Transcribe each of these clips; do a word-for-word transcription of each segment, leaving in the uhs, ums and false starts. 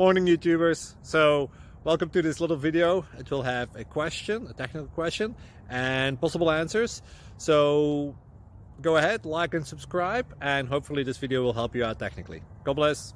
Morning YouTubers. So welcome to this little video. It will have a question, a technical question, and possible answers. So go ahead, like and subscribe, and hopefully this video will help you out technically. God bless.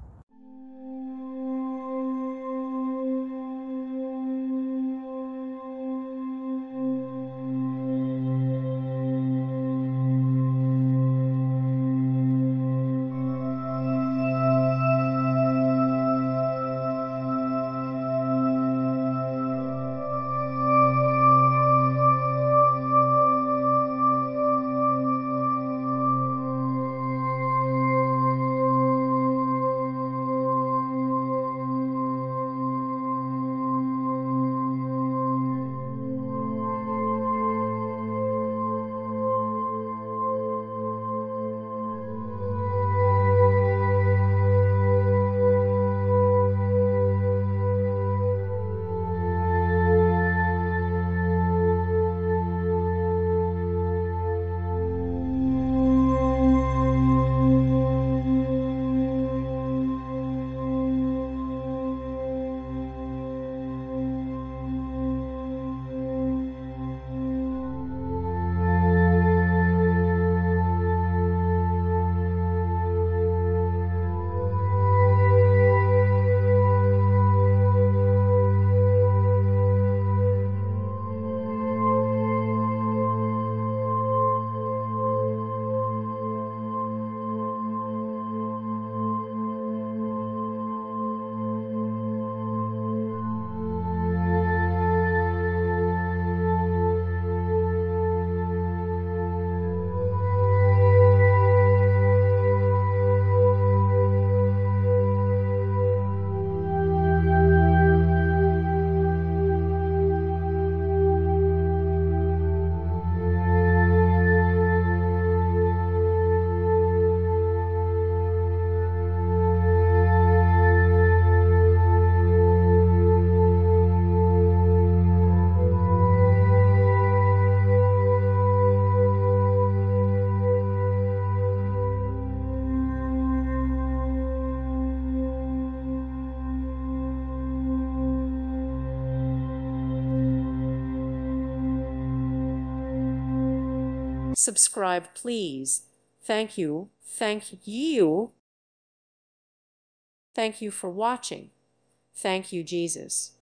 Subscribe, please. Thank you. Thank you. Thank you for watching. Thank you, Jesus.